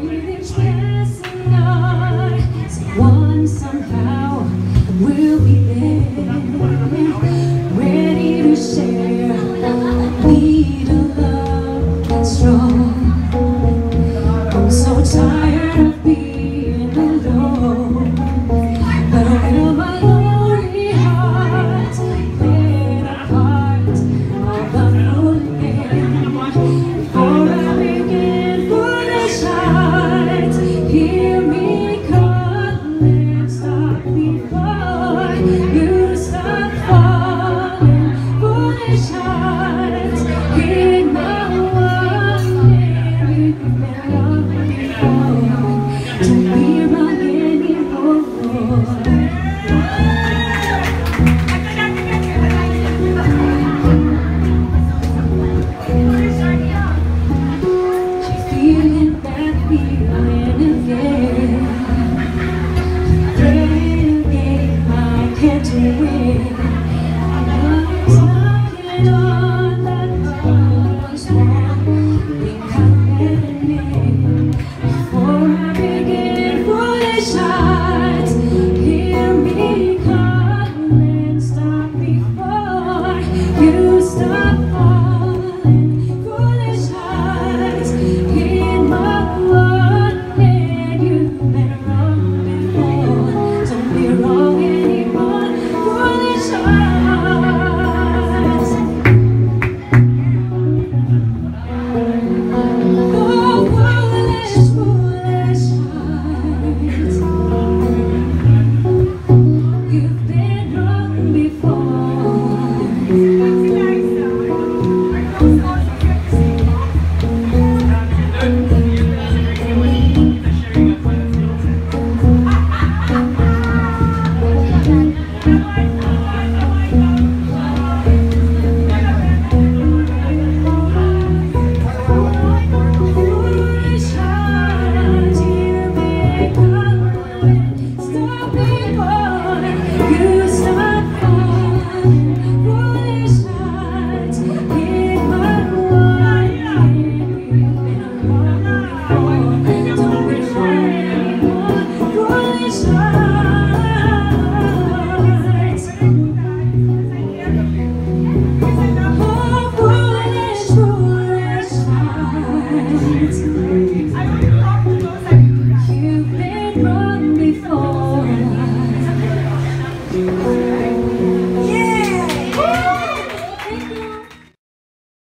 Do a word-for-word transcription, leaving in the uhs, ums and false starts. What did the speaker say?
with each passing night, someone somehow will be there, ready to share. Need a love that's strong. I'm so tired of being alone, but will my lonely heart let a part of the moment before I begin foolish heights? Hear me calling, stop before you start falling. Foolish heights, hear my warning, everything that I've before. Don't be wrong anymore. She's feeling that feeling.